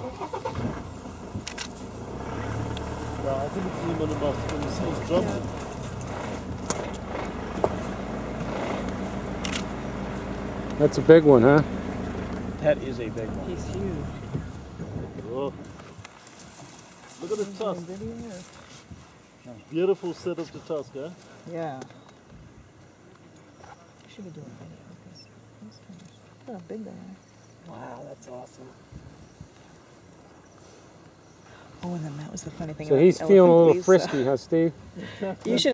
Yeah, I think it's him on the mask when you see his drum. That's a big one, huh? That is a big one. He's huge. Oh. Look at the tusk. Beautiful set of the tusk, eh? Yeah. Should be doing video with this. Look how big they are. Wow, that's awesome. Oh, and then that was the funny thing. So about he's the feeling a elephant little police, frisky, huh, Steve? You should